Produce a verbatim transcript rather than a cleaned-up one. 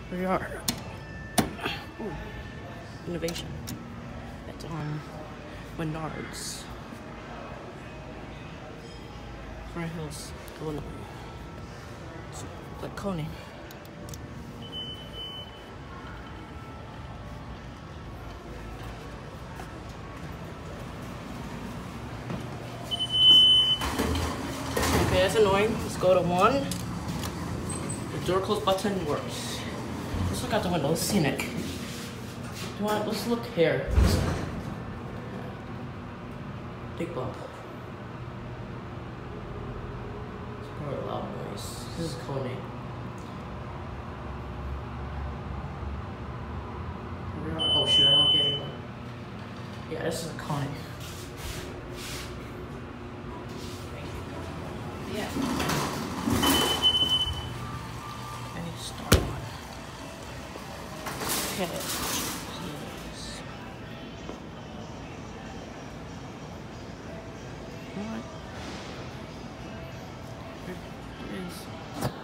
Here we are. Ooh, innovation. That's on Menards. Front Hills, Illinois. It's like Coney. Okay, that's annoying. Let's go to one. The door close button works. Let's look out the window. It's scenic. Do you want? Let's look here. Big bump. It's probably a loud noise. This is Coney. Oh shoot! I don't get it. Yeah, this is a Coney. Yeah. I need to start one. Okay. Yes. What? There it is.